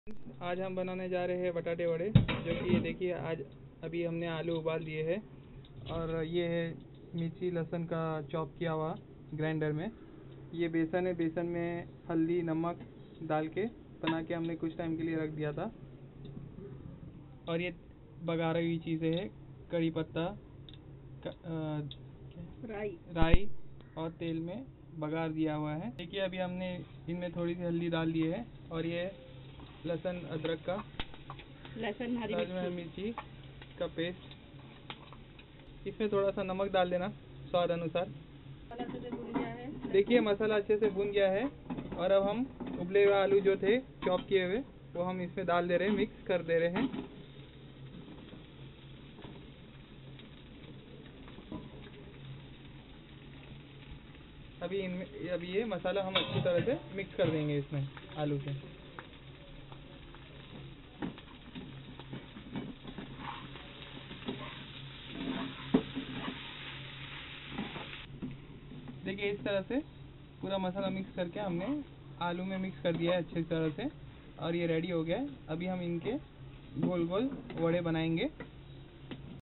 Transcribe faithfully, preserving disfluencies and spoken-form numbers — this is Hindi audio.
आज हम बनाने जा रहे हैं बटाटे वड़े, जो कि ये देखिए आज अभी हमने आलू उबाल दिए हैं और ये है मिर्ची लहसुन का चॉप किया हुआ ग्राइंडर में। ये बेसन है, बेसन में हल्दी नमक डाल के बना के हमने कुछ टाइम के लिए रख दिया था। और ये बघारी हुई चीज़ें हैं, कड़ी पत्ता, राई राई और तेल में बघार दिया हुआ है। देखिए अभी हमने इनमें थोड़ी सी हल्दी डाल दी है और ये लहसुन अदरक का लहसुन हरी मिर्ची का पेस्ट, इसमें थोड़ा सा नमक डाल देना स्वाद अनुसार। देखिए मसाला अच्छे से भुन गया है और अब हम उबले हुए आलू जो थे चॉप किए हुए वो हम इसमें डाल दे रहे हैं, मिक्स कर दे रहे हैं। अभी इनमें अभी ये मसाला हम अच्छी तरह से मिक्स कर देंगे इसमें आलू से। देखिए इस तरह से पूरा मसाला मिक्स करके हमने आलू में मिक्स कर दिया है अच्छी तरह से और ये रेडी हो गया है। अभी हम इनके गोल गोल वड़े बनाएंगे।